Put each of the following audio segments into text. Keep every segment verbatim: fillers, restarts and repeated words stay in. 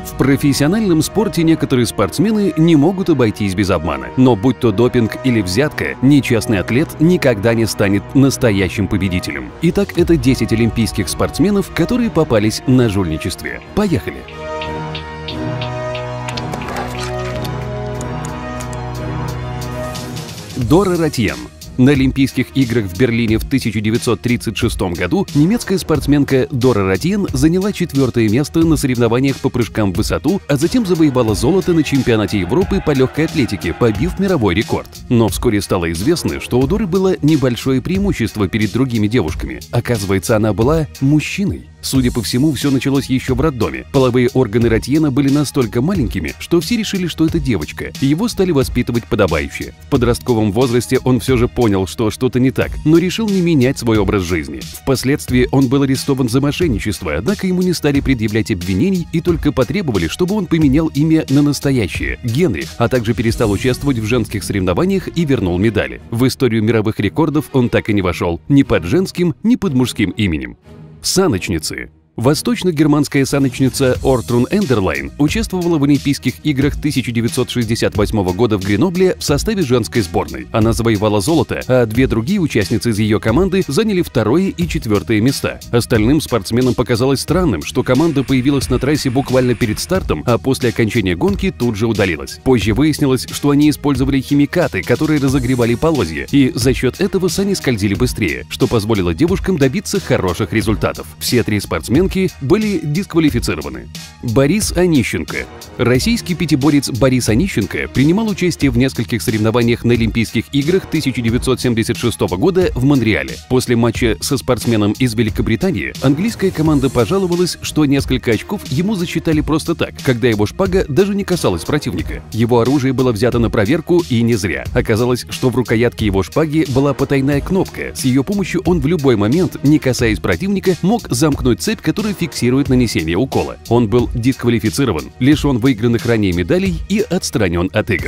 В профессиональном спорте некоторые спортсмены не могут обойтись без обмана. Но будь то допинг или взятка, нечестный атлет никогда не станет настоящим победителем. Итак, это десять олимпийских спортсменов, которые попались на жульничестве. Поехали! Дора Ратьен. На Олимпийских играх в Берлине в тысяча девятьсот тридцать шестом году немецкая спортсменка Дора Ратьен заняла четвертое место на соревнованиях по прыжкам в высоту, а затем завоевала золото на чемпионате Европы по легкой атлетике, побив мировой рекорд. Но вскоре стало известно, что у Доры было небольшое преимущество перед другими девушками. Оказывается, она была мужчиной. Судя по всему, все началось еще в роддоме. Половые органы Ратьена были настолько маленькими, что все решили, что это девочка, и его стали воспитывать подобающе. В подростковом возрасте он все же понял, что что-то не так, но решил не менять свой образ жизни. Впоследствии он был арестован за мошенничество, однако ему не стали предъявлять обвинений и только потребовали, чтобы он поменял имя на настоящее – Генрих, а также перестал участвовать в женских соревнованиях и вернул медали. В историю мировых рекордов он так и не вошел ни под женским, ни под мужским именем. Саночницы. Восточно-германская саночница Ортрун Эндерлайн участвовала в Олимпийских играх тысяча девятьсот шестьдесят восьмого года в Гренобле в составе женской сборной. Она завоевала золото, а две другие участницы из ее команды заняли второе и четвертое места. Остальным спортсменам показалось странным, что команда появилась на трассе буквально перед стартом, а после окончания гонки тут же удалилась. Позже выяснилось, что они использовали химикаты, которые разогревали полозья, и за счет этого сани скользили быстрее, что позволило девушкам добиться хороших результатов. Все три спортсмена были дисквалифицированы. Борис Онищенко. Российский пятиборец Борис Онищенко принимал участие в нескольких соревнованиях на Олимпийских играх тысяча девятьсот семьдесят шестого года в Монреале. После матча со спортсменом из Великобритании английская команда пожаловалась, что несколько очков ему засчитали просто так, когда его шпага даже не касалась противника. Его оружие было взято на проверку, и не зря. Оказалось, что в рукоятке его шпаги была потайная кнопка. С ее помощью он в любой момент, не касаясь противника, мог замкнуть цепь, которая фиксирует нанесение укола. Он был дисквалифицирован, лишен выигранных ранее медалей и отстранен от игр.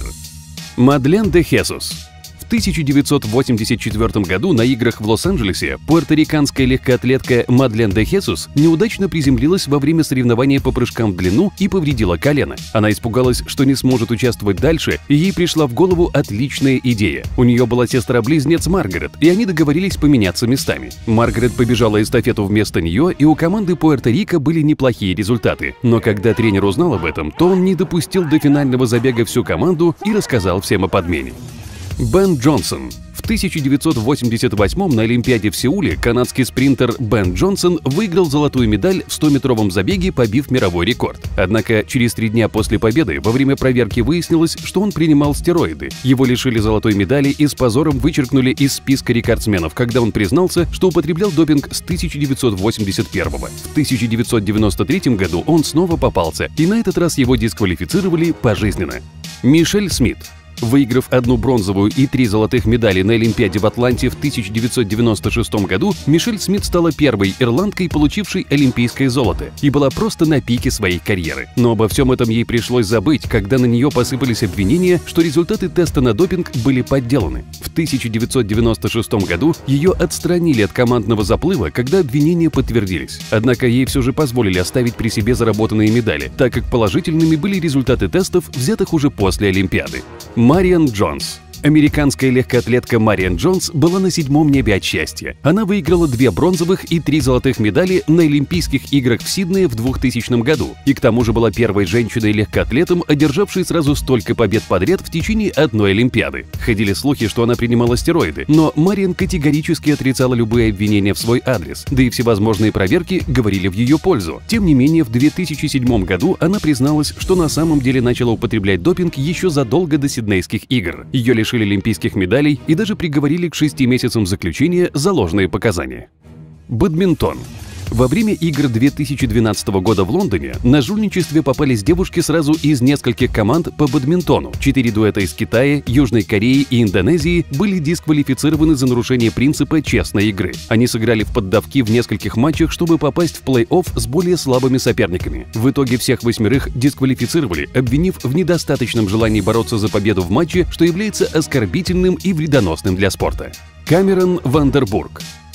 Мадлен де Хесус. В тысяча девятьсот восемьдесят четвёртом году на играх в Лос-Анджелесе пуэрториканская легкоатлетка Мадлен де Хесус неудачно приземлилась во время соревнования по прыжкам в длину и повредила колено. Она испугалась, что не сможет участвовать дальше, и ей пришла в голову отличная идея. У нее была сестра-близнец Маргарет, и они договорились поменяться местами. Маргарет побежала эстафету вместо нее, и у команды Пуэрто-Рико были неплохие результаты. Но когда тренер узнал об этом, то он не допустил до финального забега всю команду и рассказал всем о подмене. Бен Джонсон. В тысяча девятьсот восемьдесят восьмом на Олимпиаде в Сеуле канадский спринтер Бен Джонсон выиграл золотую медаль в стометровом забеге, побив мировой рекорд. Однако через три дня после победы во время проверки выяснилось, что он принимал стероиды. Его лишили золотой медали и с позором вычеркнули из списка рекордсменов, когда он признался, что употреблял допинг с тысяча девятьсот восемьдесят первого. В тысяча девятьсот девяносто третьем году он снова попался, и на этот раз его дисквалифицировали пожизненно. Мишель Смит. Выиграв одну бронзовую и три золотых медали на Олимпиаде в Атланте в тысяча девятьсот девяносто шестом году, Мишель Смит стала первой ирландкой, получившей олимпийское золото, и была просто на пике своей карьеры. Но обо всем этом ей пришлось забыть, когда на нее посыпались обвинения, что результаты теста на допинг были подделаны. В тысяча девятьсот девяносто шестом году ее отстранили от командного заплыва, когда обвинения подтвердились. Однако ей все же позволили оставить при себе заработанные медали, так как положительными были результаты тестов, взятых уже после Олимпиады. Мариан Джонс. Американская легкоатлетка Мариан Джонс была на седьмом небе от счастья. Она выиграла две бронзовых и три золотых медали на Олимпийских играх в Сиднее в двухтысячном году, и к тому же была первой женщиной-легкоатлетом, одержавшей сразу столько побед подряд в течение одной Олимпиады. Ходили слухи, что она принимала стероиды, но Мариан категорически отрицала любые обвинения в свой адрес, да и всевозможные проверки говорили в ее пользу. Тем не менее, в две тысячи седьмом году она призналась, что на самом деле начала употреблять допинг еще задолго до Сиднейских игр. Ее лишили олимпийских медалей и даже приговорили к шести месяцам заключения за ложные показания. Бадминтон. Во время игр две тысячи двенадцатого года в Лондоне на жульничестве попались девушки сразу из нескольких команд по бадминтону. Четыре дуэта из Китая, Южной Кореи и Индонезии были дисквалифицированы за нарушение принципа честной игры. Они сыграли в поддавки в нескольких матчах, чтобы попасть в плей-офф с более слабыми соперниками. В итоге всех восьмерых дисквалифицировали, обвинив в недостаточном желании бороться за победу в матче, что является оскорбительным и вредоносным для спорта. Камерон Вандербург.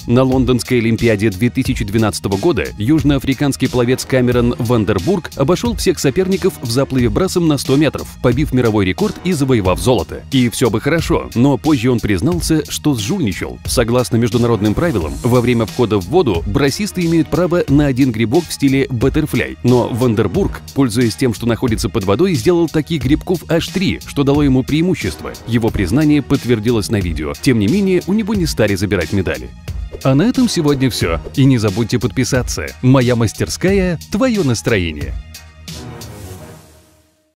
На Лондонской Олимпиаде две тысячи двенадцатого года южноафриканский пловец Камерон Вандербург обошел всех соперников в заплыве брасом на сто метров, побив мировой рекорд и завоевав золото. И все бы хорошо, но позже он признался, что сжульничал. Согласно международным правилам, во время входа в воду брасисты имеют право на один грибок в стиле баттерфляй, но Вандербург, пользуясь тем, что находится под водой, сделал таких грибков аж три, что дало ему преимущество. Его признание подтвердилось на видео. Тем не менее, у него не стали забирать медали. А на этом сегодня все. И не забудьте подписаться. Моя мастерская – твое настроение.